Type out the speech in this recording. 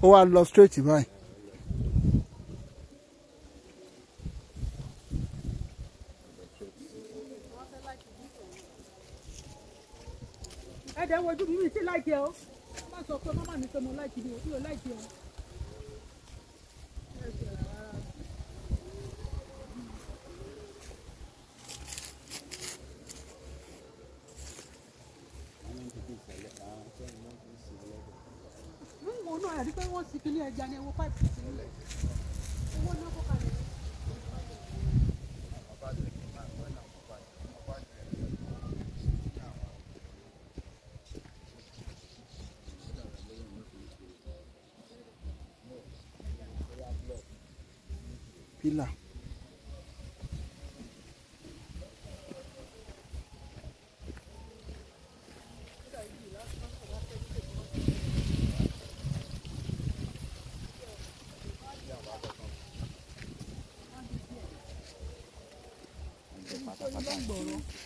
ó wá lọ straight báyìí. ẹ̀dẹ̀ wojú mi sí láìkí ẹ o má sọ pé mọ́mọ́ mi pé mo láìkí ni o láìkí ẹ o. mo náà àdí pé wọ́n sì kíní ẹja ní ewo pipe sílẹ̀ owó náà kó kalẹ̀. Pílà. Pátápátá.